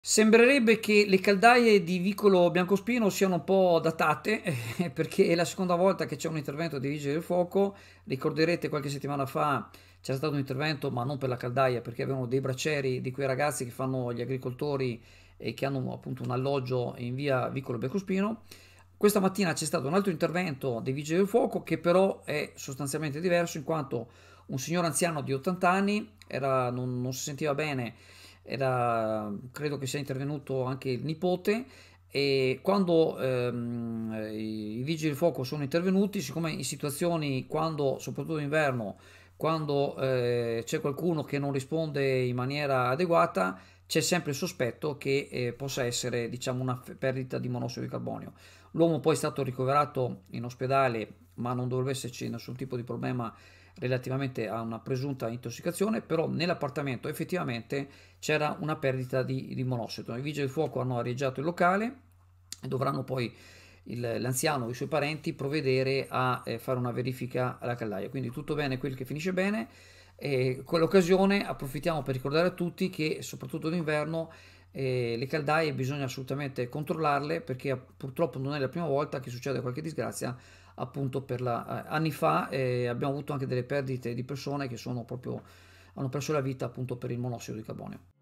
Sembrerebbe che le caldaie di Vicolo Biancospino siano un po' datate, perché è la seconda volta che c'è un intervento dei Vigili del Fuoco. Ricorderete qualche settimana fa c'era stato un intervento, ma non per la caldaia, perché avevano dei braccieri di quei ragazzi che fanno gli agricoltori e che hanno appunto un alloggio in via Vicolo Biancospino. Questa mattina c'è stato un altro intervento dei Vigili del Fuoco che però è sostanzialmente diverso, in quanto un signore anziano di 80 anni non si sentiva bene, credo che sia intervenuto anche il nipote, e quando i vigili del fuoco sono intervenuti, siccome in situazioni, quando, soprattutto in inverno, quando c'è qualcuno che non risponde in maniera adeguata, c'è sempre il sospetto che possa essere, diciamo, una perdita di monossido di carbonio. L'uomo poi è stato ricoverato in ospedale, ma non dovrebbe esserci nessun tipo di problema relativamente a una presunta intossicazione, però nell'appartamento effettivamente c'era una perdita di monossido. I vigili del fuoco hanno arieggiato il locale e dovranno poi l'anziano o i suoi parenti provvedere a fare una verifica alla caldaia. Quindi tutto bene, quel che finisce bene. E con l'occasione approfittiamo per ricordare a tutti che soprattutto d'inverno le caldaie bisogna assolutamente controllarle, perché purtroppo non è la prima volta che succede qualche disgrazia. Appunto anni fa abbiamo avuto anche delle perdite di persone che hanno perso la vita appunto per il monossido di carbonio.